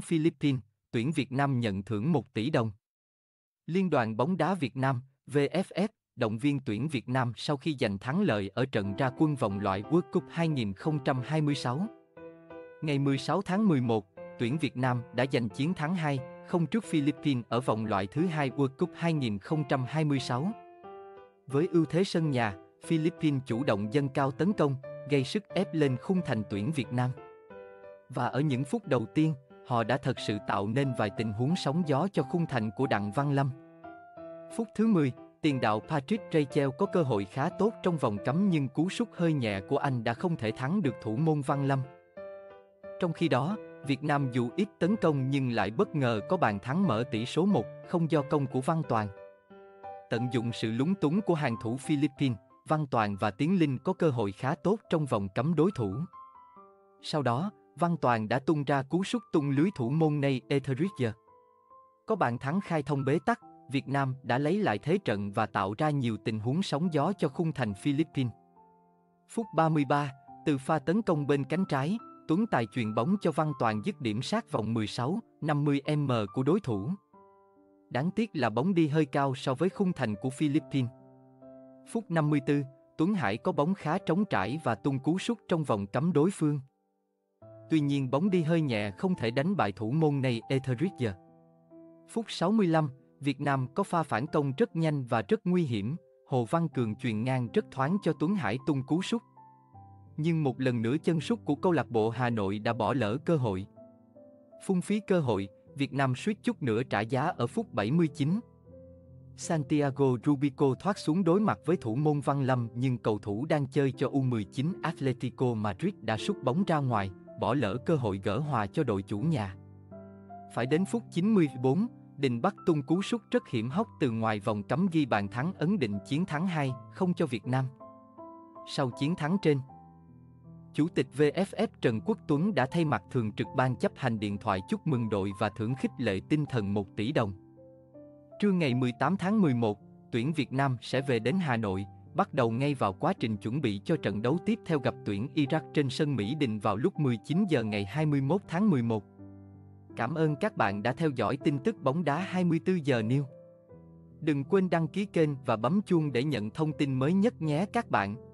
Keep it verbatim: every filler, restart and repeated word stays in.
Philippines, tuyển Việt Nam nhận thưởng một tỷ đồng. Liên đoàn bóng đá Việt Nam, vê ép ép, động viên tuyển Việt Nam sau khi giành thắng lợi ở trận ra quân vòng loại World Cup hai không hai sáu. Ngày mười sáu tháng mười một, tuyển Việt Nam đã giành chiến thắng hai không trước Philippines ở vòng loại thứ hai World Cup hai không hai sáu. Với ưu thế sân nhà, Philippines chủ động dâng cao tấn công, gây sức ép lên khung thành tuyển Việt Nam. Và ở những phút đầu tiên, họ đã thật sự tạo nên vài tình huống sóng gió cho khung thành của Đặng Văn Lâm. Phút thứ mười, tiền đạo Patrick Rachel có cơ hội khá tốt trong vòng cấm nhưng cú sút hơi nhẹ của anh đã không thể thắng được thủ môn Văn Lâm. Trong khi đó, Việt Nam dù ít tấn công nhưng lại bất ngờ có bàn thắng mở tỷ số một không do công của Văn Toàn. Tận dụng sự lúng túng của hàng thủ Philippines, Văn Toàn và Tiến Linh có cơ hội khá tốt trong vòng cấm đối thủ. Sau đó, Văn Toàn đã tung ra cú sút tung lưới thủ môn Ney Etheridge. Có bàn thắng khai thông bế tắc, Việt Nam đã lấy lại thế trận và tạo ra nhiều tình huống sóng gió cho khung thành Philippines. Phút ba mươi ba, từ pha tấn công bên cánh trái, Tuấn Tài chuyền bóng cho Văn Toàn dứt điểm sát vòng mười sáu năm mươi mét của đối thủ. Đáng tiếc là bóng đi hơi cao so với khung thành của Philippines. Phút năm mươi tư, Tuấn Hải có bóng khá trống trải và tung cú sút trong vòng cấm đối phương. Tuy nhiên bóng đi hơi nhẹ không thể đánh bại thủ môn Ney Etheridge. Phút sáu mươi lăm, Việt Nam có pha phản công rất nhanh và rất nguy hiểm, Hồ Văn Cường chuyền ngang rất thoáng cho Tuấn Hải tung cú sút. Nhưng một lần nữa chân sút của câu lạc bộ Hà Nội đã bỏ lỡ cơ hội. Phung phí cơ hội, Việt Nam suýt chút nữa trả giá ở phút bảy mươi chín. Santiago Rubico thoát xuống đối mặt với thủ môn Văn Lâm nhưng cầu thủ đang chơi cho U mười chín Atletico Madrid đã sút bóng ra ngoài, bỏ lỡ cơ hội gỡ hòa cho đội chủ nhà. Phải đến phút chín mươi tư, Đình Bắc tung cú sút rất hiểm hóc từ ngoài vòng cấm ghi bàn thắng ấn định chiến thắng hai không cho Việt Nam. Sau chiến thắng trên, Chủ tịch vê ép ép Trần Quốc Tuấn đã thay mặt thường trực ban chấp hành điện thoại chúc mừng đội và thưởng khích lệ tinh thần một tỷ đồng. Trưa ngày mười tám tháng mười một, tuyển Việt Nam sẽ về đến Hà Nội, bắt đầu ngay vào quá trình chuẩn bị cho trận đấu tiếp theo gặp tuyển Iraq trên sân Mỹ Đình vào lúc mười chín giờ ngày hai mươi mốt tháng mười một. Cảm ơn các bạn đã theo dõi tin tức bóng đá hai mươi tư giờ News. Đừng quên đăng ký kênh và bấm chuông để nhận thông tin mới nhất nhé các bạn.